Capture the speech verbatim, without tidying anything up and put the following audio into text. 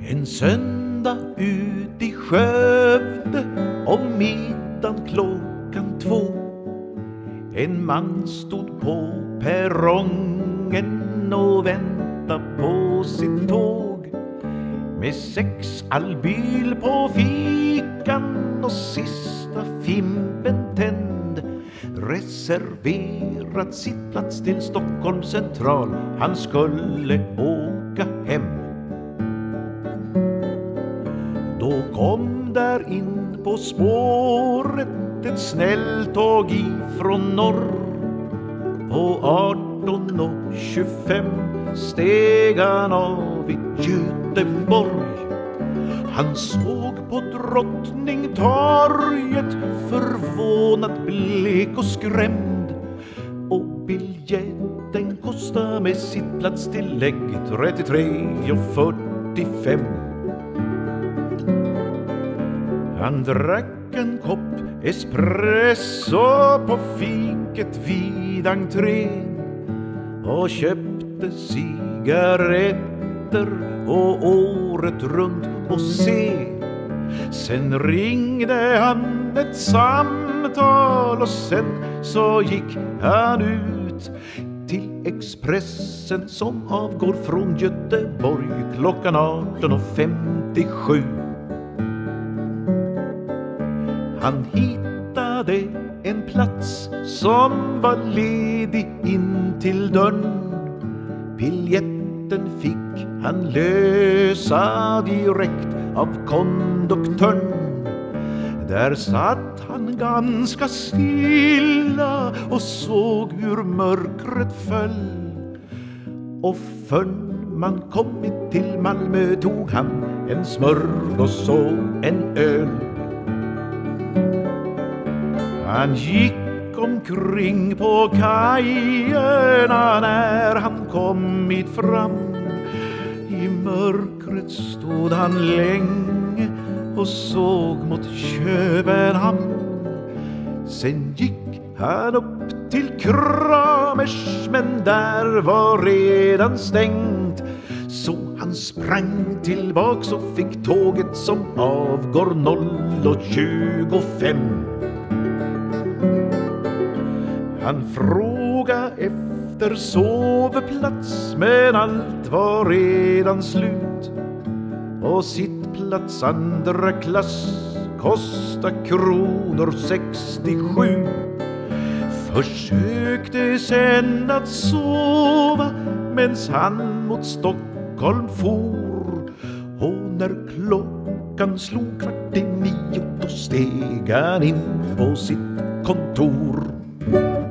En söndag ut i Skövde om middagen klockan två. En man stod på perrongen och väntade på sitt tåg. Med sex albyl på fikan och sista fimpen tänd. Reserverat sitt plats till Stockholms central. Han skulle åka hem. Då kom där in på spåret ett snälltåg ifrån norr. På arton och tjugofem steg han av i Göteborg. Han såg på Drottningtorget, förvånad, blek och skrämd. Och biljetten kostade med sitt platstillägg trettiotre och fyrtiofem. Han drack en kopp espresso på fiket vid entrén och köpte cigaretter och året runt och se. Sen ringde han ett samtal och sen så gick han ut till Expressen som avgår från Göteborg klockan arton och femtiosju. Han hittade en plats som var ledig in till dörren. Biljetten fick han lösa direkt av konduktören. Där satt han ganska stilla och såg hur mörkret föll. Och förrän man kommit till Malmö tog han en smörgås och en öl. Han gick omkring på kajerna när han kommit fram. I mörkret stod han länge och såg mot Köpenhamn. Sen gick han upp till Kramers, men där var redan stängt. Så han sprang tillbaks och fick tåget som avgår noll och tjugofem. Han frågade efter sovplats, men allt var redan slut. Och sittplats andra klass kostar kronor sextiosju. Försökte sen att sova mens han mot Stockholm for. Och när klockan slog kvart i nio, då steg han in på sitt kontor.